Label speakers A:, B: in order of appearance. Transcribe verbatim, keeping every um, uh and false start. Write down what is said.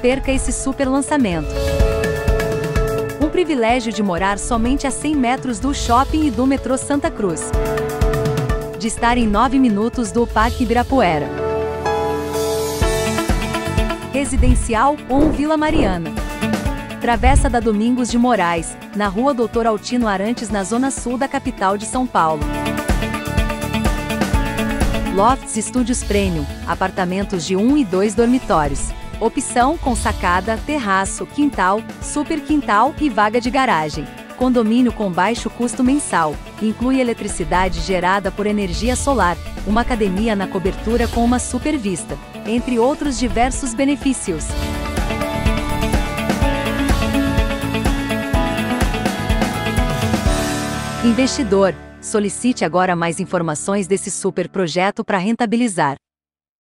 A: perca esse super lançamento. Um privilégio de morar somente a cem metros do shopping e do metrô Santa Cruz. De estar em nove minutos do Parque Ibirapuera. Residencial um Vila Mariana. Travessa da Domingos de Moraes, na Rua Doutor Altino Arantes, na zona sul da capital de São Paulo. Lofts Estúdios Premium, apartamentos de um e dois dormitórios. Opção com sacada, terraço, quintal, super quintal e vaga de garagem. Condomínio com baixo custo mensal. Inclui eletricidade gerada por energia solar, uma academia na cobertura com uma super vista, entre outros diversos benefícios. Investidor, solicite agora mais informações desse super projeto para rentabilizar.